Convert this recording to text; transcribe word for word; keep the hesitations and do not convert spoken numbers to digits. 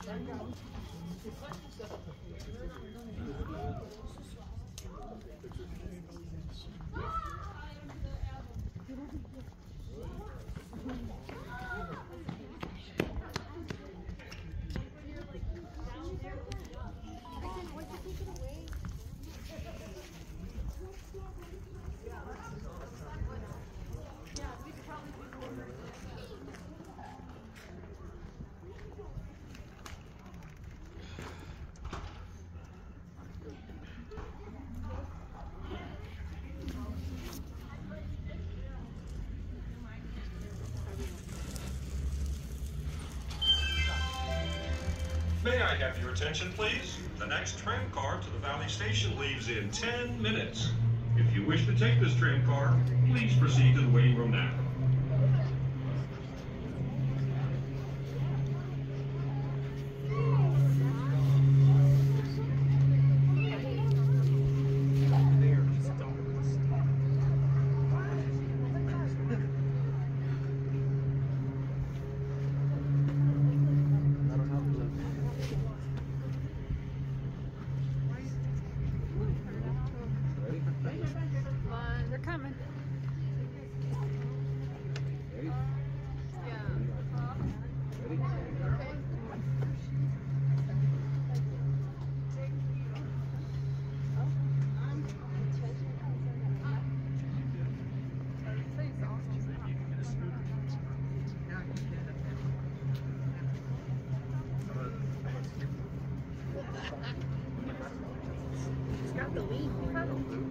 May I have your attention, please? The next tram car to the Valley Station leaves in ten minutes. If you wish to take this tram car, please proceed to the waiting room now. They're coming. Ready? Yeah. Ready? Okay. She's got the lead.